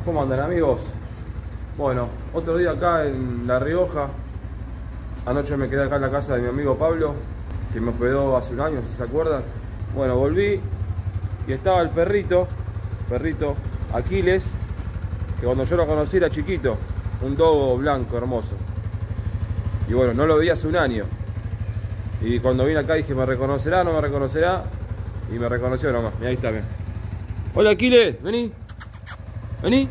¿Cómo andan, amigos? Bueno, otro día acá en La Rioja. Anoche me quedé acá en la casa de mi amigo Pablo, que me hospedó hace un año, si se acuerdan. Bueno, volví y estaba el perrito Aquiles, que cuando yo lo conocí era chiquito, un dogo blanco hermoso. Y bueno, no lo vi hace un año. Y cuando vine acá dije, ¿me reconocerá? ¿No me reconocerá? Y me reconoció nomás. Y ahí está, bien. Hola, Aquiles, vení. Vení.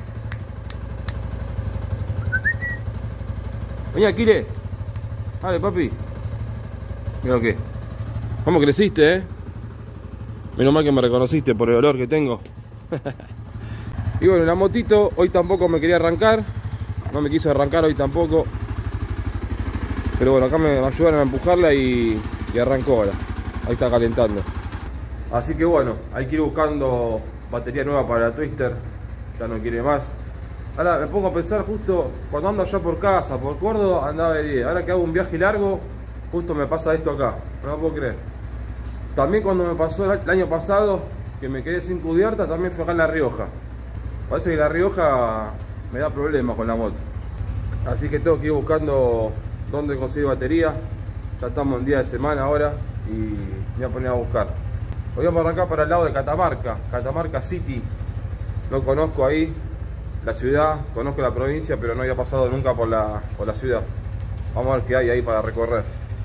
Vení, Aquiles. Dale, papi. Mira lo que. ¿Cómo creciste, eh? Menos mal que me reconociste por el olor que tengo. Y bueno, la motito hoy tampoco me quería arrancar. No me quiso arrancar hoy tampoco. Pero bueno, acá me ayudaron a empujarla y arrancó ahora. Ahí está calentando. Así que bueno, hay que ir buscando batería nueva para la Twister. Ya no quiere más. Ahora me pongo a pensar, justo cuando ando allá por casa, por Córdoba, andaba de 10. Ahora que hago un viaje largo, justo me pasa esto acá. No lo puedo creer. También cuando me pasó el año pasado, que me quedé sin cubierta, también fue acá en La Rioja. Parece que La Rioja me da problemas con la moto. Así que tengo que ir buscando dónde conseguir batería. Ya estamos en día de semana ahora y me voy a poner a buscar. Voy a arrancar para el lado de Catamarca, Catamarca City. No conozco ahí la ciudad, conozco la provincia, pero no había pasado nunca por la ciudad. Vamos a ver qué hay ahí para recorrer.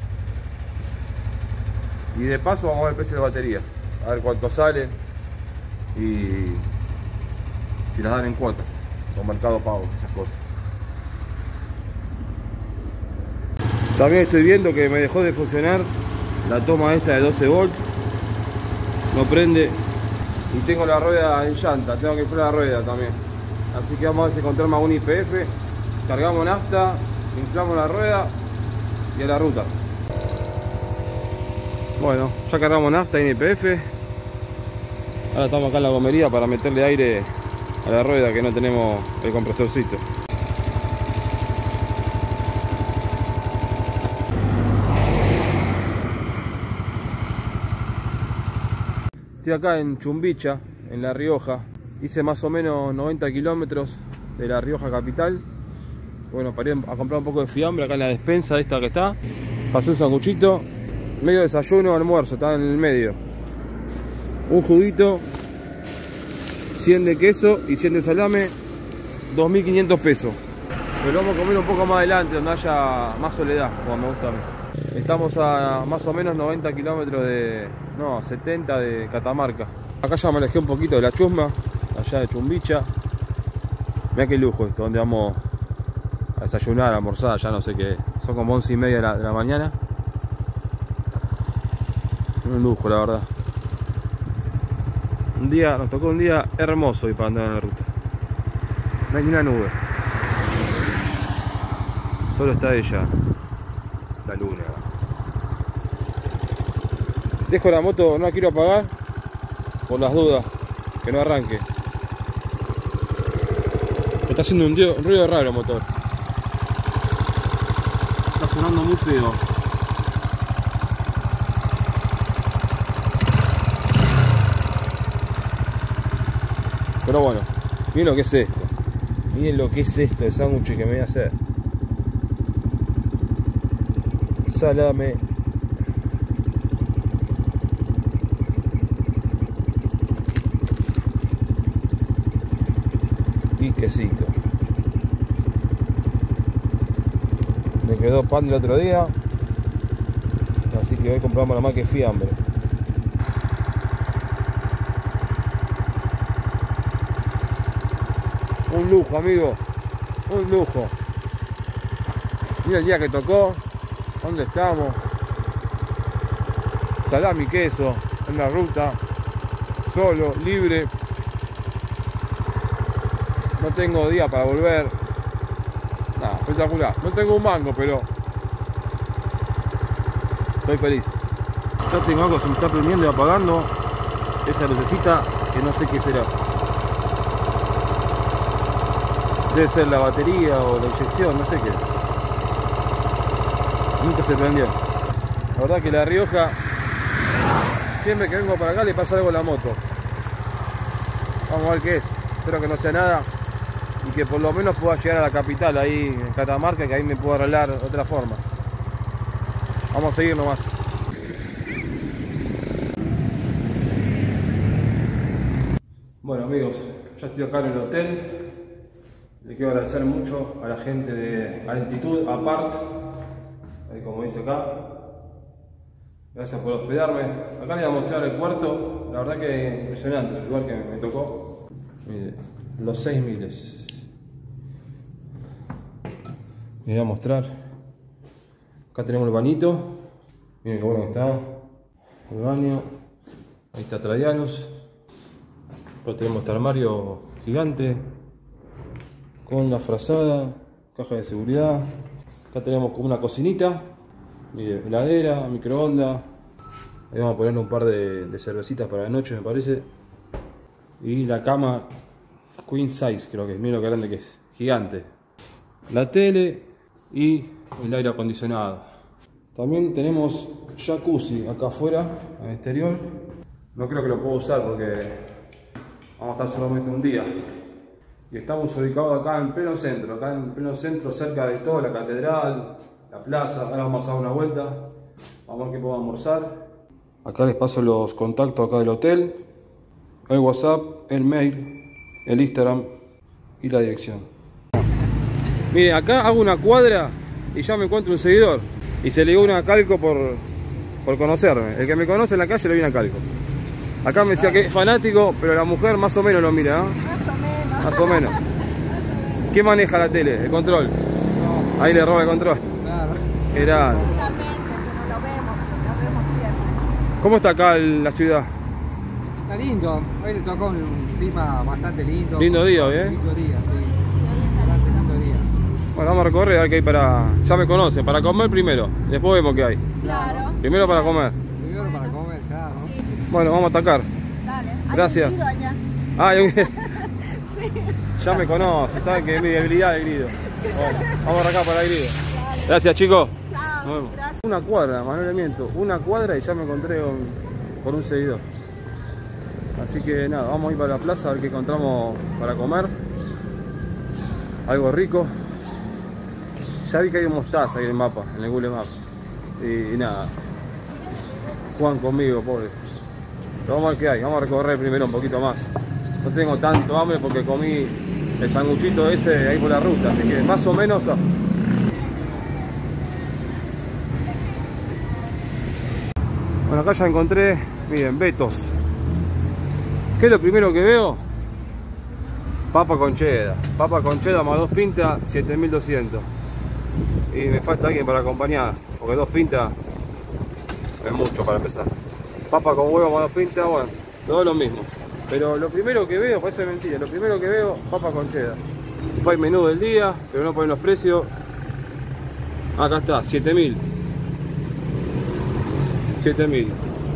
Y de paso vamos a ver el precio de baterías, a ver cuánto salen y si las dan en cuota, o Mercado Pago, esas cosas. También estoy viendo que me dejó de funcionar la toma esta de 12 volts. No prende y tengo la rueda en llanta, tengo que inflar la rueda también. Así que vamos a ver si encontramos un YPF, cargamos nafta, inflamos la rueda y a la ruta. Bueno, ya cargamos nafta y YPF. Ahora estamos acá en la gomería para meterle aire a la rueda, que no tenemos el compresorcito. Estoy acá en Chumbicha, en La Rioja. Hice más o menos 90 kilómetros de La Rioja capital. Bueno, paré a comprar un poco de fiambre acá en la despensa esta que está. Pasé un sanguchito, medio desayuno, almuerzo, está en el medio. Un juguito, 100 de queso y 100 de salame, 2.500 pesos. Pero vamos a comer un poco más adelante, donde haya más soledad, como me gusta a mí. Estamos a más o menos 90 kilómetros de... no, 70 de Catamarca. Acá ya me alejé un poquito de la chusma, allá de Chumbicha. Mirá qué lujo esto, donde vamos a desayunar, a almorzar, ya no sé qué. Son como 11:30 de la mañana. Un lujo, la verdad. Nos tocó un día hermoso hoy para andar en la ruta. No hay ni una nube. Solo está ella, la luna. Dejo la moto, no la quiero apagar por las dudas, que no arranque. Está haciendo un ruido raro el motor. Está sonando muy feo. Pero bueno, miren lo que es esto. Miren lo que es esto de sándwich que me voy a hacer. Salame. Y quesito. Me quedó pan del otro día, así que hoy compramos la más que fiambre. Un lujo, amigo, un lujo. Mira el día que tocó, ¿dónde estamos? Salami y queso en la ruta, solo, libre. No tengo día para volver. Nada, espectacular. No tengo un mango, pero estoy feliz. Ya tengo algo que se me está prendiendo y apagando. Esa lucecita que no sé qué será. Debe ser la batería o la inyección, no sé qué. Nunca se prendió. La verdad que La Rioja, siempre que vengo para acá le pasa algo a la moto. Vamos a ver qué es. Espero que no sea nada. y que por lo menos pueda llegar a la capital, ahí en Catamarca, que ahí me puedo arreglar de otra forma. Vamos a seguir nomás. Bueno amigos, ya estoy acá en el hotel. Le quiero agradecer mucho a la gente de Altitud Apart, ahí como dice acá. Gracias por hospedarme. Acá les voy a mostrar el cuarto. La verdad que impresionante el lugar que me tocó. Mire, los 6000. Les voy a mostrar. Acá tenemos el bañito. Miren qué bueno que está. El baño. Ahí está Traianus. Acá tenemos este armario gigante con la frazada, caja de seguridad. Acá tenemos como una cocinita. Mire, heladera, microondas. Ahí vamos a poner un par de cervecitas para la noche, me parece. Y la cama queen size, creo que es. Miren lo que grande que es, gigante. La tele y el aire acondicionado. También tenemos jacuzzi acá afuera, en el exterior. No creo que lo pueda usar porque vamos a estar solamente un día. Y estamos ubicados acá en pleno centro, cerca de toda la catedral, la plaza. Ahora vamos a dar una vuelta, vamos a ver qué podemos almorzar. Acá les paso los contactos acá del hotel, el WhatsApp, el mail, el Instagram y la dirección. Miren, acá hago una cuadra y ya me encuentro un seguidor. Y se le dio una Calco por conocerme. El que me conoce en la calle le viene a Calco. Acá me decía que es fanático, pero la mujer más o menos lo mira, ¿eh? Más o menos. ¿Qué maneja la tele? ¿El control? No. Ahí le roba el control. Claro. Era. Lo vemos siempre. ¿Cómo está acá la ciudad? Está lindo. Hoy le tocó un clima bastante lindo. Lindo día hoy, ¿eh? Lindo día, sí. Bastante lindo día. Bueno, vamos a recorrer a ver qué hay para... Ya me conocen, para comer primero. Después vemos qué hay. Claro. Primero para comer. Primero para comer, claro. Sí. Bueno, vamos a atacar. Dale. Gracias. ¿Hay un grido allá? Ah, Sí. ya me conoce, saben que es mi debilidad el grido. Bueno, vamos acá para el grido. Gracias chicos. Chao. Nos vemos. Gracias. Una cuadra, Manuel, le miento. Una cuadra y ya me encontré con un seguidor. Así que nada, vamos a ir para la plaza a ver qué encontramos para comer. Algo rico. Ya vi que hay un mostaza ahí en el mapa, en el Google Maps. Y nada. Juegan conmigo, pobre. Pero vamos a ver qué hay, vamos a recorrer primero un poquito más. No tengo tanto hambre porque comí el sanguchito ese ahí por la ruta, así que más o menos... Bueno, acá ya encontré, miren, Betos. ¿Qué es lo primero que veo? Papa con cheddar. Papa con cheddar más 2 pintas, 7200. Y me falta alguien para acompañar, porque 2 pintas es mucho para empezar. Papa con huevo más 2 pintas, bueno, todo lo mismo. Pero lo primero que veo, parece mentira, lo primero que veo, papa con cheddar. Después hay menú del día, pero no ponen los precios. Acá está, 7000. 7000.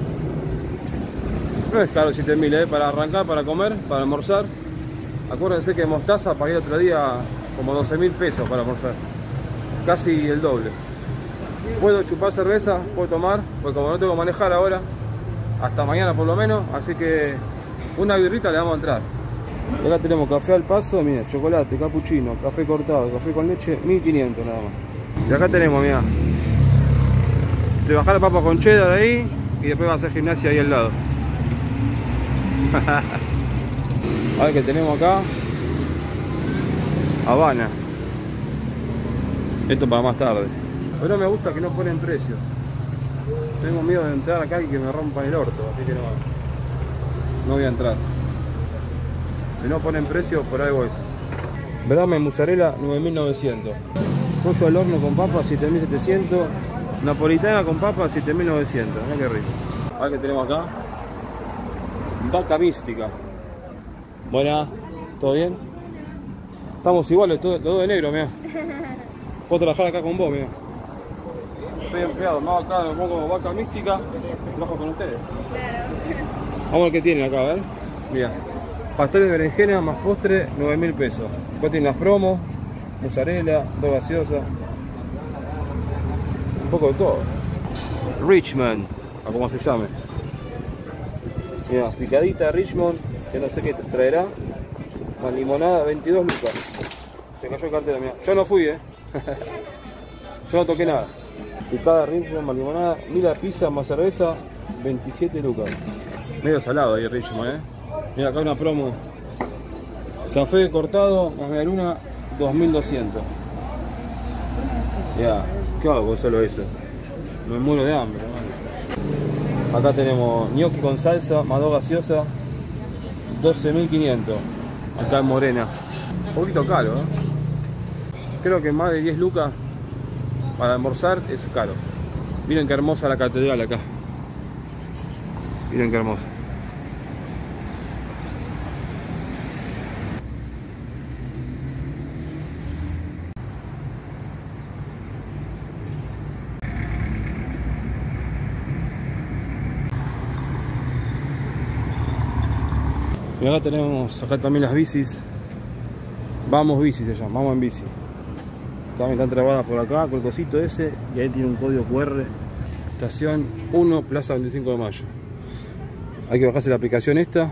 No es caro 7000, para arrancar, para comer, para almorzar. Acuérdense que mostaza pagué el otro día como 12.000 pesos para almorzar. Casi el doble. Puedo chupar cerveza, puedo tomar, porque como no tengo que manejar ahora, hasta mañana por lo menos, así que una birrita le vamos a entrar. Y acá tenemos café al paso, mira, chocolate, capuchino, café cortado, café con leche, 1500 nada más. Y acá tenemos, mira, te bajar la papa con cheddar ahí y después va a hacer gimnasia ahí al lado. A ver qué tenemos acá. Habana. Esto para más tarde. Pero no me gusta que no ponen precio. Tengo miedo de entrar acá y que me rompan el orto, así que no voy a entrar. Si no ponen precio, por algo es. Brame mozzarella 9900. Pollo al horno con papa 7700. Napolitana con papa 7900. Mirá qué rico. A ver qué tenemos acá. Vaca mística. Buena, ¿todo bien? Estamos iguales, todo de negro, mira. Puedo trabajar acá con vos, mira. Estoy empleado, me hago acá, me pongo vaca mística, trabajo con ustedes. Claro. Vamos a ver qué tienen acá, a ver. Mira. Pastel de berenjena más postre, 9000 pesos. Después tienen las promos, mozzarella, 2 gaseosas. Un poco de todo. Richmond, o como se llame. Mira, picadita Richmond, que no sé qué traerá. Más limonada, 22 lucas. Se cayó el cartel, mirá. Yo no fui, Yo no toqué nada. Picada, Richmond, más limonada, 1000 pizza más cerveza, 27 lucas. Medio salado ahí Richmond, Mira, acá una promo. Café cortado, más media luna, 2200. Ya, ¿qué hago con solo eso? Me muero de hambre, hermano. Acá tenemos gnocchi con salsa, más 2 gaseosa, 12.500. Acá en Morena. Un poquito caro, Creo que más de 10 lucas para almorzar es caro. Miren qué hermosa la catedral acá. Miren qué hermosa. Y acá tenemos acá también las bicis. Vamos bici se llama, vamos en bici. También están trabadas por acá con el cosito ese. Y ahí tiene un código QR. Estación 1, Plaza 25 de Mayo. Hay que bajarse la aplicación esta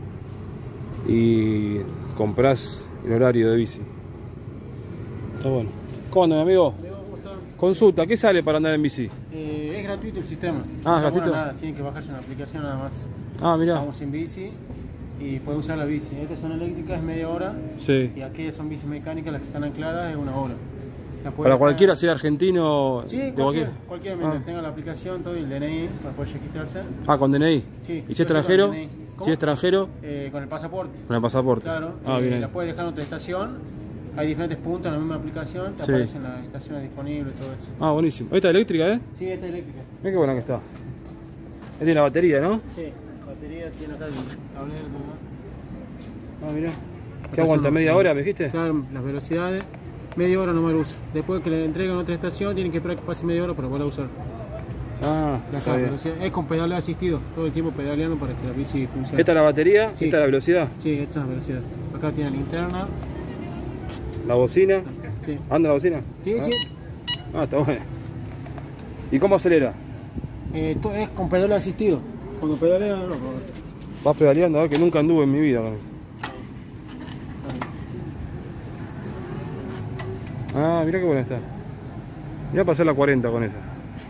y compras el horario de bici. Está bueno. ¿Cómo anda, mi amigo? ¿Cómo está? Consulta, ¿qué sale para andar en bici? Es gratuito el sistema. Ah, no se gratuito. abona nada, tienen que bajarse una aplicación nada más. Ah, mirá. Vamos en bici y pueden usar la bici. Estas son eléctricas, es media hora. Sí. Y aquellas son bicis mecánicas, las que están ancladas es 1 hora. Para cualquiera, si es argentino, Sí, de cualquiera mientras tenga la aplicación, todo y el DNI para poder registrarse. Ah, con DNI. Sí. ¿Y si es extranjero? Con el DNI. Si es extranjero, Con el pasaporte. con el pasaporte. Claro, Ah, bien. la puedes dejar en otra estación. Hay diferentes puntos en la misma aplicación, te Sí. aparecen las estaciones disponibles y todo eso. Ah, buenísimo. ¿Esta es eléctrica, Sí, esta es eléctrica. Mira qué buena que está. Esta tiene la batería, ¿no? Sí, batería tiene acá el tablero. Ah, mirá. ¿Qué Acá aguanta? son ¿Media los- hora, me dijiste? Claro, las velocidades, media hora nomás lo uso. Después que le entreguen a otra estación, tienen que esperar que pase media hora para poder usar. Ah, La está bien. velocidad es con pedaleo asistido, todo el tiempo pedaleando para que la bici funcione. ¿Esta es la batería? Sí. ¿Esta es la velocidad? Sí, esta es la velocidad. Acá tiene linterna. ¿La bocina? Sí, ¿Anda la bocina? sí. Ah. Sí. Ah, está buena. ¿Y cómo acelera? Todo es con pedaleo asistido. Cuando pedalea, no. Vas pedaleando, a ver, que nunca anduve en mi vida con eso. Ah, mirá qué buena está. Mirá pasar la 40 con esa.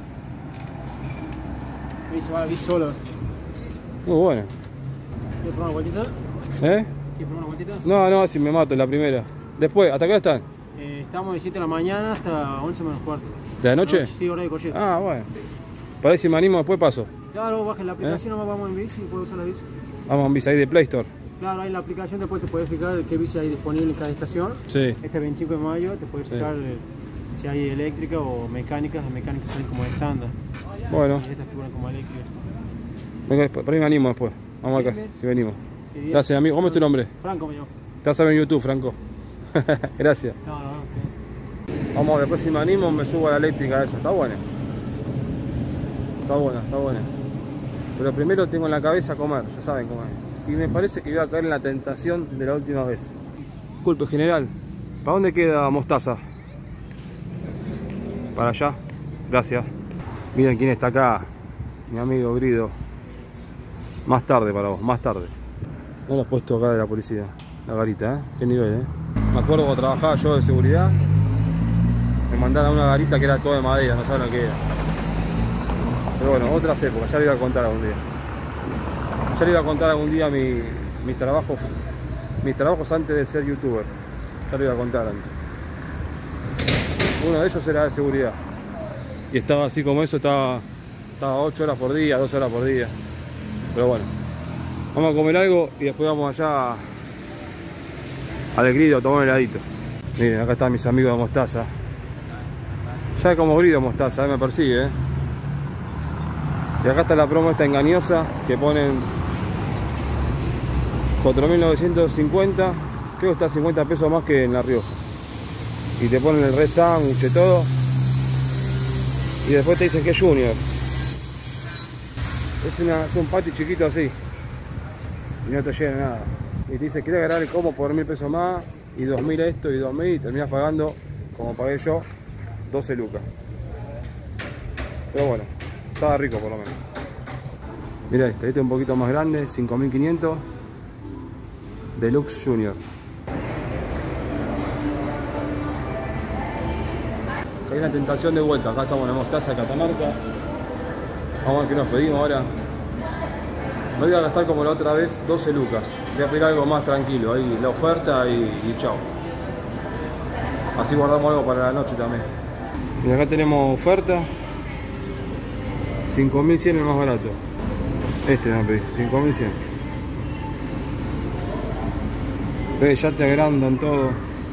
Ahí se va la bici sola. Muy buena. ¿Quieres probar una vueltita? ¿Eh? ¿Quieres probar una vueltita? No, si me mato en la primera. Después, ¿hasta qué hora están? Estamos de 7 de la mañana hasta 11 menos cuarto. ¿De la noche? Sí, hora de colleta. Ah, bueno. Para ver si me animo, después paso. Claro, bajen la aplicación, nomás vamos en bici y puedes usar la bici. Vamos en bici ahí de Play Store. Claro, ahí en la aplicación después te puedes fijar qué bici hay disponible en cada estación. Sí. Este 25 de mayo te puedes Sí. fijar si hay eléctrica o mecánicas. Las mecánicas salen como estándar. Bueno, Y estas figuran como eléctricas. venga, por ahí me animo después. Vamos acá, Bien. si venimos. Y bien. Gracias, amigo. ¿Cómo es tu nombre? Franco me llamo. Te vas a ver en YouTube, Franco. Gracias. No, no, no. Vamos, después si me animo me subo a la eléctrica esa. Está buena. Está buena, está buena. Pero primero tengo en la cabeza comer, ya saben comer. Y me parece que voy a caer en la tentación de la última vez. Disculpe, general. ¿Para dónde queda Mostaza? Para allá. Gracias. Miren quién está acá. Mi amigo Grido. Más tarde para vos, más tarde. No lo has puesto acá de la policía. La garita, Qué nivel, Me acuerdo cuando trabajaba yo de seguridad. Me mandaron a una garita que era toda de madera, no saben lo que era. Pero bueno, otras épocas, ya le iba a contar algún día. Ya le iba a contar algún día mis trabajos antes de ser youtuber. Ya le iba a contar antes. Uno de ellos era de seguridad. Y estaba así como eso, estaba 8 horas por día, 12 horas por día. Pero bueno, vamos a comer algo y después vamos allá al Grido a tomar un heladito. Miren, acá están mis amigos de Mostaza. Ya como Grido Mostaza, me persigue, Y acá está la promo esta engañosa que ponen 4.950, creo que está 50 pesos más que en La Rioja. Y te ponen el red sándwich y todo. Y después te dicen que es Junior. Es un patty chiquito así. Y no te llena nada. Y te dice, ¿querés agarrar el combo por 1.000 pesos más? Y 2.000 esto y 2.000 y terminas pagando, como pagué yo, 12 lucas. Pero bueno, estaba rico por lo menos. Mira este es un poquito más grande, 5.500. Deluxe Junior. Hay una tentación de vuelta. Acá estamos en la mostaza de Catamarca. Vamos a ver qué nos pedimos ahora. No voy a gastar como la otra vez 12 lucas. Voy a pedir algo más tranquilo. Ahí la oferta y chao. Así guardamos algo para la noche también. Y acá tenemos oferta. 5.100 el más barato. Este me pedí, 5.100. Ya te agrandan todo.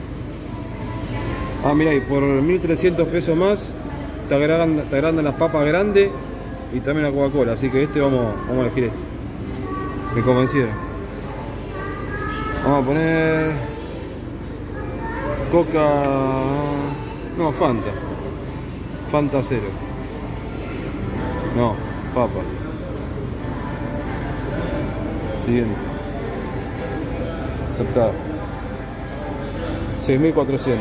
Ah, mira, y por 1.300 pesos más te agrandan las papas grandes y también la Coca-Cola. Así que este vamos a elegir este. Me convencieron. Vamos a poner Coca... No, Fanta. Fanta cero. No, papa. Siguiente. Aceptado. 6.400.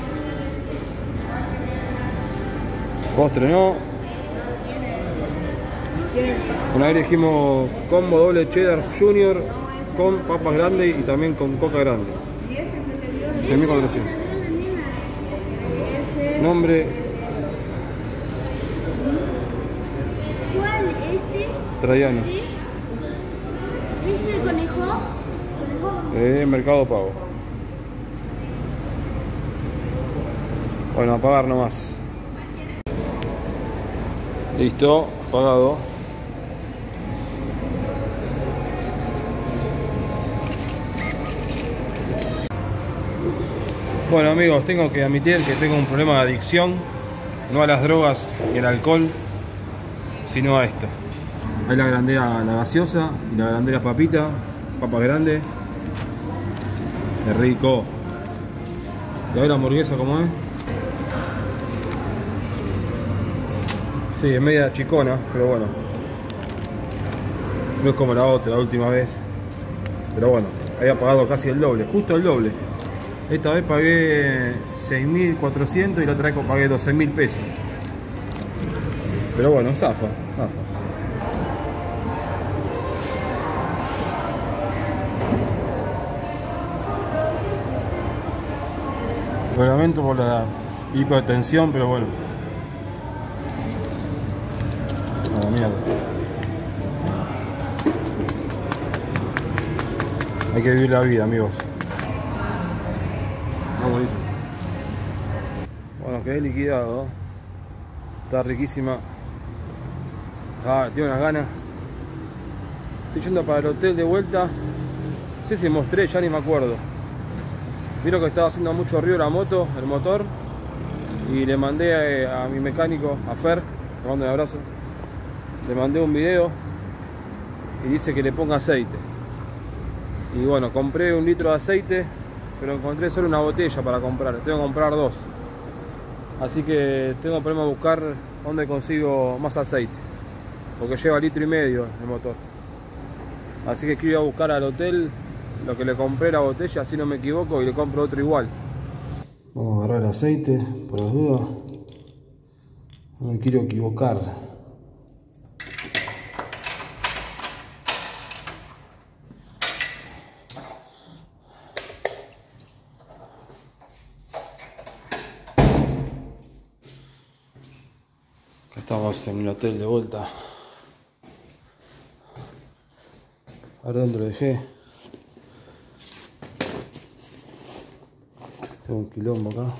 Postre no. Una vez elegimos combo doble cheddar junior con papas grandes y también con coca grande. 6.400. Nombre. ¿Cuál? ¿Este? Traianos. ¿Ese conejo? Mercado Pago. Bueno, a pagar nomás. Listo, pagado. Bueno amigos, tengo que admitir que tengo un problema de adicción. No a las drogas ni al alcohol, sino a esto. Ahí la grandera, la gaseosa y la grandera papita. Papa grande. Es rico. Y a ver la hamburguesa como es. Sí, es media chicona, pero bueno. No es como la otra, la última vez. Pero bueno, había pagado casi el doble, justo el doble. Esta vez pagué 6.400 y la otra vez pagué 12.000 pesos. Pero bueno, zafa. Lo lamento por la hipertensión, pero bueno. A la mierda. Hay que vivir la vida, amigos. Buenísimo. Bueno, quedé liquidado. Está riquísima. Tengo unas ganas. Estoy yendo para el hotel de vuelta. No sé si mostré, ya ni me acuerdo. Vieron que estaba haciendo mucho ruido la moto, el motor. Y le mandé a mi mecánico, a Fer, le mando un abrazo. Le mandé un video y dice que le ponga aceite. Y bueno, compré 1 litro de aceite, pero encontré solo una botella para comprar. Tengo que comprar 2. Así que tengo problema de buscar dónde consigo más aceite, porque lleva 1,5 litros el motor. Así que quiero ir a buscar al hotel lo que le compré, la botella, así no me equivoco, y le compro otro igual. Vamos a agarrar el aceite, por las dudas. No me quiero equivocar. Acá estamos en el hotel de vuelta. A ver dónde lo dejé. Tengo un quilombo acá.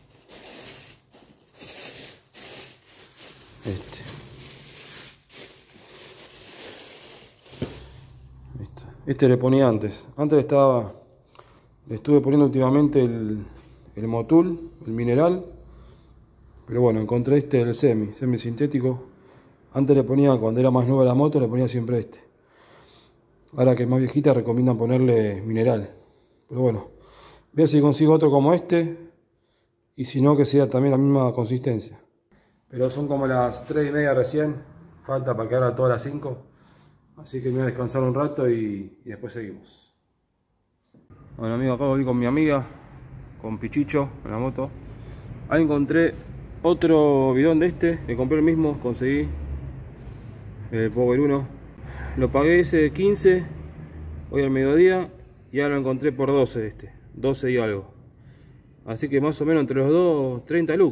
Este le ponía antes. Antes le estuve poniendo últimamente el Motul, el mineral. Pero bueno, encontré el semi sintético. Antes le ponía, cuando era más nueva la moto, le ponía siempre este. Ahora que es más viejita, recomiendan ponerle mineral. Pero bueno, voy a ver si consigo otro como este. Y si no, que sea también la misma consistencia. Pero son como las 3:30 recién. Falta para que haga todas las 5. Así que me voy a descansar un rato y después seguimos. Bueno amigos, acá volví con mi amiga, con Pichicho en la moto. Ahí encontré otro bidón de este, le compré el mismo, conseguí el Power 1. Lo pagué ese de 15 hoy al mediodía y ahora lo encontré por 12 12 y algo. Así que más o menos entre los dos, 30 lucas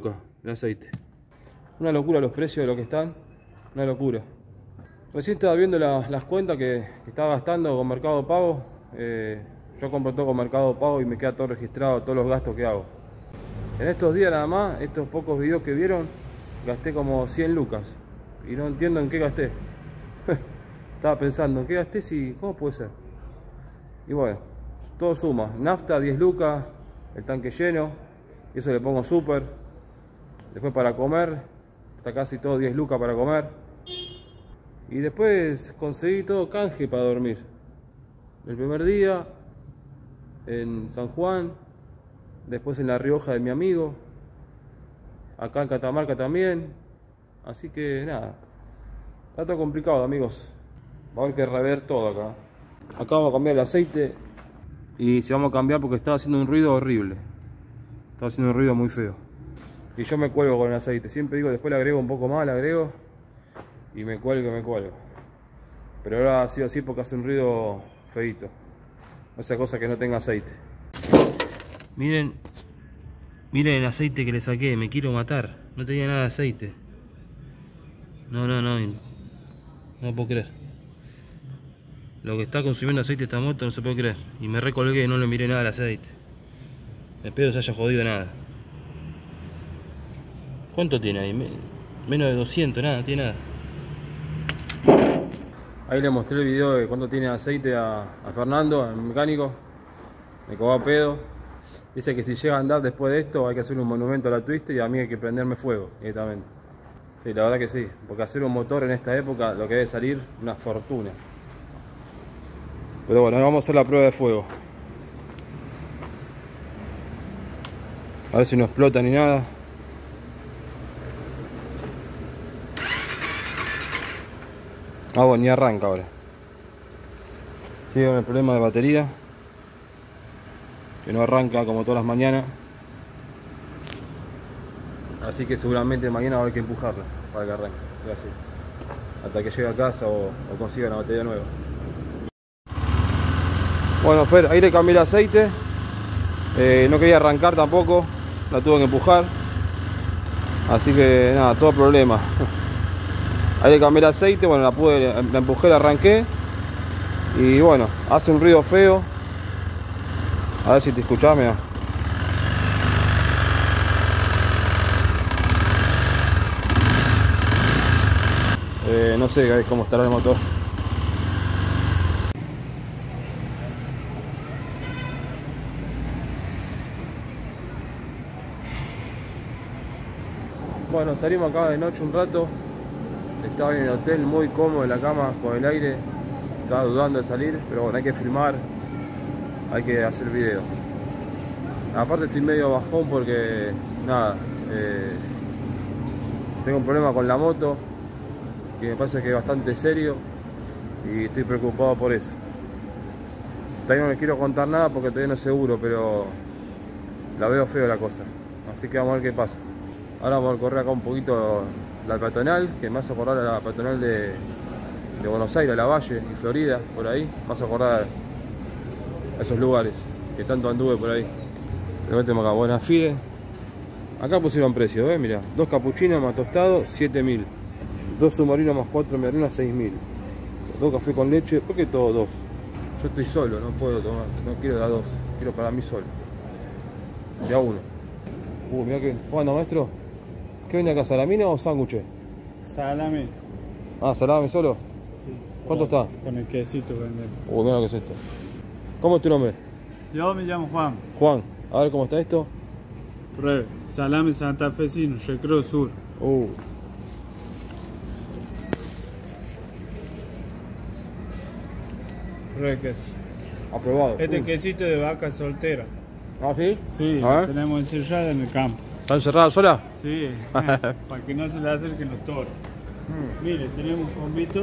el aceite. Una locura los precios de lo que están. Una locura. Recién estaba viendo las cuentas que estaba gastando con Mercado Pago. Yo compro todo con Mercado Pago y me queda todo registrado, todos los gastos que hago. En estos días nada más, estos pocos videos que vieron, gasté como 100 lucas. Y no entiendo en qué gasté. Estaba pensando, ¿en qué gasté? ¿Cómo puede ser? Y bueno, todo suma. Nafta 10 lucas, el tanque lleno. Y eso le pongo súper. Después para comer, está casi todo 10 lucas para comer. Y después conseguí todo canje para dormir. El primer día en San Juan, después en La Rioja de mi amigo, acá en Catamarca también. Así que nada, está todo complicado, amigos. Va a haber que rever todo acá. Acá vamos a cambiar el aceite. Y si vamos a cambiar porque estaba haciendo un ruido horrible. Estaba haciendo un ruido muy feo. Y yo me cuelgo con el aceite. Siempre digo, después le agrego un poco más, le agrego. Y me cuelgo. Pero ahora ha sido así porque hace un ruido feito. No sea cosa que no tenga aceite. Miren el aceite que le saqué. Me quiero matar. No tenía nada de aceite. No puedo creer. Lo que está consumiendo aceite esta moto no se puede creer. Y me recolgué y no le miré nada al aceite. Espero se haya jodido nada. ¿Cuánto tiene ahí? Menos de 200, nada, tiene nada. Ahí le mostré el video de cuánto tiene aceite a Fernando, al mecánico. Me cagó a pedo. Dice que si llega a andar después de esto hay que hacer un monumento a la Twister y a mí hay que prenderme fuego directamente. Sí, la verdad que sí, porque hacer un motor en esta época lo que debe salir una fortuna. Pero bueno, ahora vamos a hacer la prueba de fuego. A ver si no explota ni nada. Ah, bueno, ni arranca ahora. Sigue con el problema de batería, que no arranca como todas las mañanas. Así que seguramente mañana va a haber que empujarla para que arranque. Así, hasta que llegue a casa o consiga una batería nueva. Bueno, Fer, ahí le cambié el aceite. No quería arrancar tampoco, la tuve que empujar. Así que nada, todo problema. Ahí le cambié el aceite, bueno, la empujé, la arranqué. Y bueno, hace un ruido feo. A ver si te escuchás, mira. No sé cómo estará el motor. Bueno, salimos acá de noche un rato. Estaba en el hotel muy cómodo en la cama con el aire. Estaba dudando de salir, pero bueno, hay que filmar. Hay que hacer video. Aparte estoy medio bajón porque nada, tengo un problema con la moto que me parece que es bastante serio y estoy preocupado por eso. Todavía no les quiero contar nada porque todavía no es seguro, pero la veo feo la cosa. Así que vamos a ver qué pasa. Ahora vamos a correr acá un poquito la peatonal, que me hace acordar a la peatonal de Buenos Aires, La Valle y Florida, por ahí. Me hace acordar a esos lugares que tanto anduve por ahí. Después tenemos acá Bonafide. Acá pusieron precios, ¿ves? Mira, 2 capuchinos más tostado, 7.000. 2 submarinos más 4 medialunas, 6.000. 2 café con leche, ¿por qué todo 2? Yo estoy solo, no puedo tomar, no quiero dar 2, quiero para mí solo. Ya uno. Mira que, ¿cuándo, maestro? ¿Qué vende acá, salamina o sándwiches? Salame. Ah, salame solo. Sí. ¿Cuánto está? Con el quesito vender. Mira lo que es esto. ¿Cómo es tu nombre? Yo me llamo Juan. Juan, a ver cómo está esto. Salame santafesino, Recreo Sur. Queso. Aprobado. Este quesito de vaca soltera. ¿Ah, sí? Sí, A ver. tenemos encerrada en el campo. ¿Está encerrada sola? Sí, para que no se le acerquen los toros. Mire, tenemos un combito.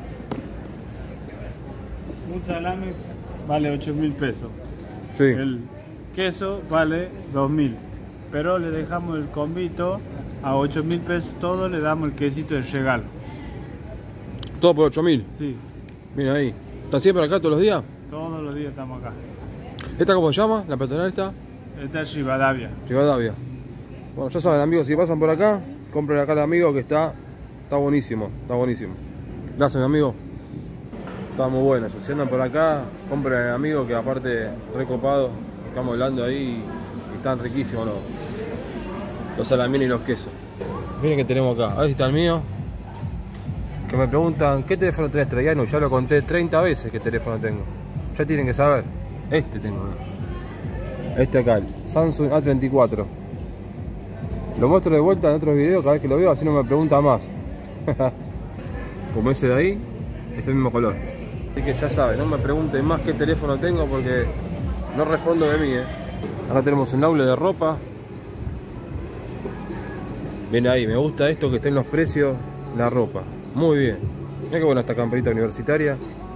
Un salame vale 8.000 pesos. Sí. El queso vale 2.000. Pero le dejamos el combito a 8.000 pesos todo, le damos el quesito de regalo. Todo por 8.000. Sí, Mira ahí. ¿Está siempre acá todos los días? todos los días estamos acá. ¿Esta cómo se llama? ¿La peatonal esta? Esta es Rivadavia. Rivadavia. Bueno, ya saben amigos, si pasan por acá, compren acá al amigo que está buenísimo, está buenísimo. Gracias mi amigo. Está muy bueno eso. Si andan por acá, compren al amigo que aparte recopado. Estamos hablando ahí y están riquísimos los salamines y los quesos. Miren que tenemos acá. A ver si está el mío. Que me preguntan, ¿qué teléfono tenés, Traiano? Ya lo conté 30 veces qué teléfono tengo. Ya tienen que saber. Este tengo. Este acá, el Samsung A34. Lo muestro de vuelta en otros videos cada vez que lo veo, así no me pregunta más. Como ese de ahí, es el mismo color. Así que ya saben, no me pregunten más qué teléfono tengo porque no respondo de mí, Acá tenemos un aula de ropa. Ven ahí, me gusta esto que estén los precios, la ropa. Muy bien. Mira qué buena esta camperita universitaria.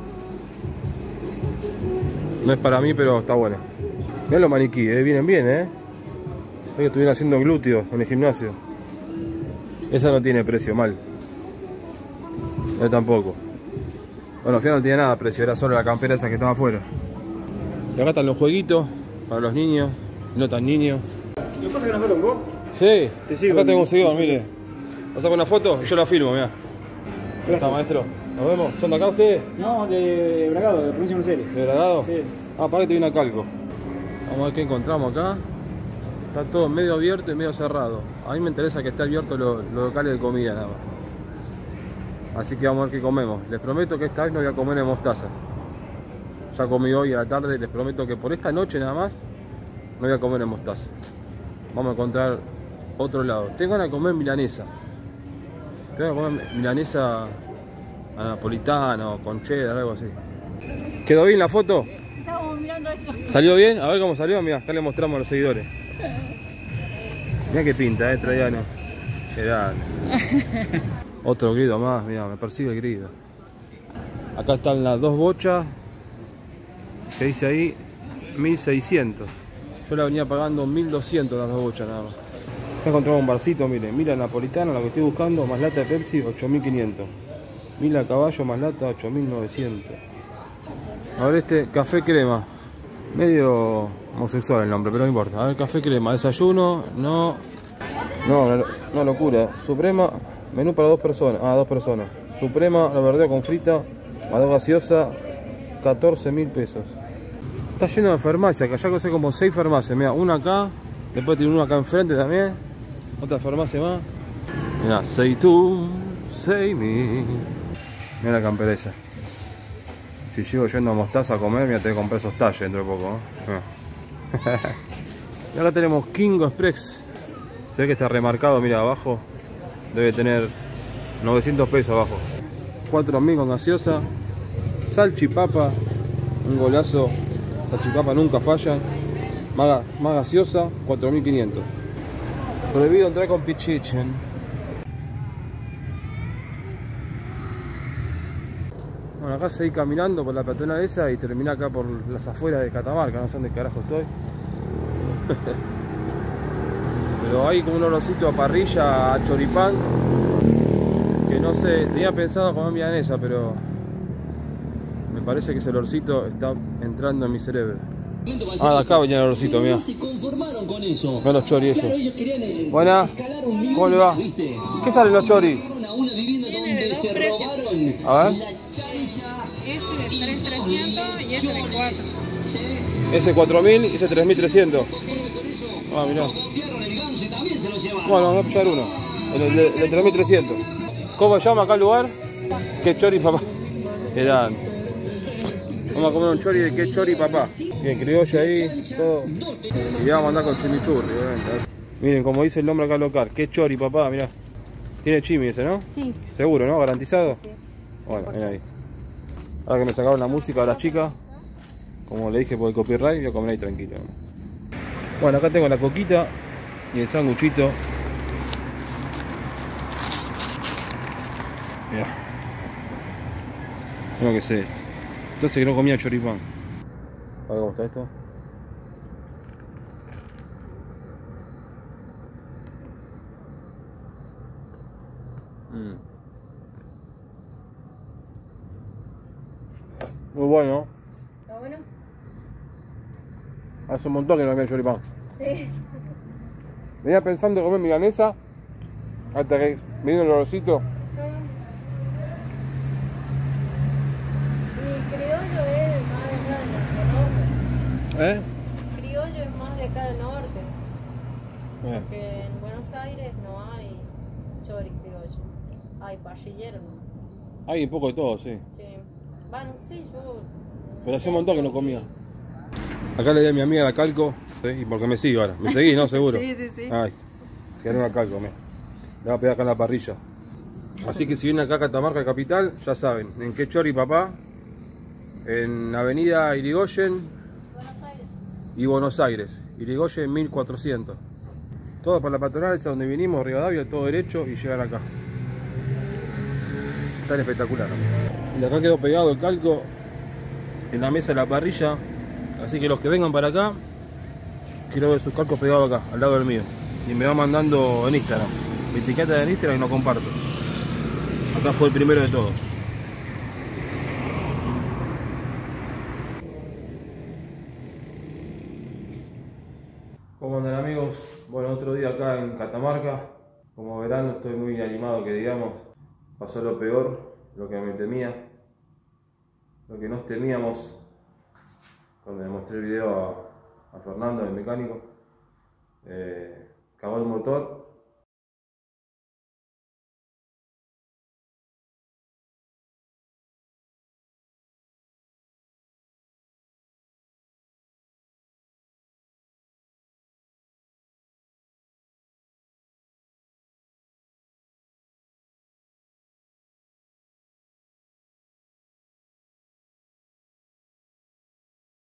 No es para mí, pero está buena. Mirá los maniquí, vienen bien, Sé que estuvieron haciendo glúteos en el gimnasio. Esa no tiene precio, mal. Yo tampoco. Bueno, al final no tiene nada de precio, era solo la campera esa que estaba afuera. Y acá están los jueguitos para los niños, no tan niños. ¿Me pasa que una foto con vos? Sí, Te sigo. acá tengo un seguidor, mire. ¿Vas a sacar una foto? Yo la filmo, mirá. Gracias. Está, maestro. Nos vemos. ¿Son de acá ustedes? No, de Bragado, de Provincia de Buenos Aires. ¿De Bragado? Sí. Ah, para que te viene a calco. Vamos a ver qué encontramos acá. Está todo medio abierto y medio cerrado. A mí me interesa que esté abierto los locales de comida nada más. Así que vamos a ver qué comemos. Les prometo que esta vez no voy a comer en mostaza. Ya comí hoy a la tarde. Les prometo que por esta noche nada más no voy a comer en mostaza. Vamos a encontrar otro lado. Tengo ganas de comer milanesa. Tengo que comer milanesa a napolitana o con cheddar, algo así. ¿Quedó bien la foto? Estábamos mirando eso. ¿Salió bien? A ver cómo salió. Mira, acá le mostramos a los seguidores. Mira qué pinta, Traiano. Qué grande. Otro grido más, mira, me persigue el grido. Acá están las dos bochas. Que dice ahí 1600. Yo la venía pagando 1200 las dos bochas nada más. Acá encontramos un barcito, miren, Mila napolitana, la que estoy buscando, más lata de Pepsi, 8500. Mila caballo más lata, 8900. A ver este, café crema. Medio homosexual el nombre, pero no importa. A ver, café crema, desayuno, no, locura. Suprema, menú para 2 personas. Ah, 2 personas. Suprema, la verdura con frita, a 2 gaseosa, 14.000 pesos. Está lleno de farmacias, que allá conoce como 6 farmacias. Mira, una acá, después tiene una acá enfrente también. Otra farmacia más. Mira, say tú, say me. Mira la campera esa. Si llego yendo a Mostaza a comer, mira, tengo que comprar esos talles dentro de poco, Y ahora tenemos Kingo Express. Se ve que está remarcado, mira, abajo. Debe tener 900 pesos abajo. 4.000 con gaseosa. Salchipapa. Un golazo. Salchipapa nunca falla. Más gaseosa, 4.500. Prohibido entrar con pichichen. Bueno, acá seguí caminando por la peatonal esa y terminé acá por las afueras de Catamarca, no sé dónde carajo estoy. Pero hay como un olorcito a parrilla, a choripán, que no sé, tenía pensado comer milanesa, pero me parece que ese olorcito está entrando en mi cerebro. Ah, de acá venía el olorcito, mira. Ven los choris eso. Buena, ¿cómo le va? ¿Qué salen los choris? A ver. Este de 3.300 y este de 4. Ese 4.000 y ese 3.300. Ah, mirá. Bueno, voy a pillar uno. El de 3.300. ¿Cómo se llama acá el lugar? ¿Qué chori papá? Eran. Vamos a comer un chori de qué chori papá. Tiene criolla ahí, todo. Y ya vamos a andar con chimichurri, obviamente. Miren, como dice el nombre acá local. Qué chori papá, mirá. Tiene chimi ese, ¿no? Sí. Seguro, ¿no? ¿Garantizado? Sí. Bueno, ven ahí. Ahora que me sacaron la música a las chicas, como le dije por el copyright, voy a comer ahí tranquilo. Bueno, acá tengo la coquita y el sanguchito. Mirá. Creo que sé. Entonces que no comía choripán. A ver cómo está esto. Muy bueno. ¿Está bueno? Hace un montón que no comía choripán. Sí. Venía pensando en comer milanesa hasta que me vino el olorcito. Y criollo es más de acá del norte, ¿no? Criollo es más de acá del norte. Porque en Buenos Aires no hay chori criollo. Hay parrillero, ¿no? Hay un poco de todo, sí. Sí. Bueno, sí, yo... Pero hace un montón que no comía. Acá le di a mi amiga la Calco, ¿sí? Y porque me sigue ahora. ¿Me seguís, no? Seguro. Sí, sí, sí. Ay, se ganó una Calco, mira. Le voy a pegar acá en la parrilla. Así que si vienen acá a Catamarca Capital, ya saben, en qué chori papá, en Avenida Irigoyen Buenos Aires. y Buenos Aires. Irigoyen 1400. Todo para la patronal, es a donde vinimos, Rivadavia, todo derecho y llegan acá. Tan espectacular. Y acá quedó pegado el calco en la mesa de la parrilla. Así que los que vengan para acá, quiero ver sus calcos pegados acá, al lado del mío. Y me va mandando en Instagram. Mi etiqueta en Instagram y lo comparto. Acá fue el primero de todos. ¿Cómo andan, amigos? Bueno, otro día acá en Catamarca. Como verán, no estoy muy animado, que digamos. Pasó lo peor, lo que me temía, lo que nos temíamos cuando le mostré el video a Fernando, el mecánico. Cagó el motor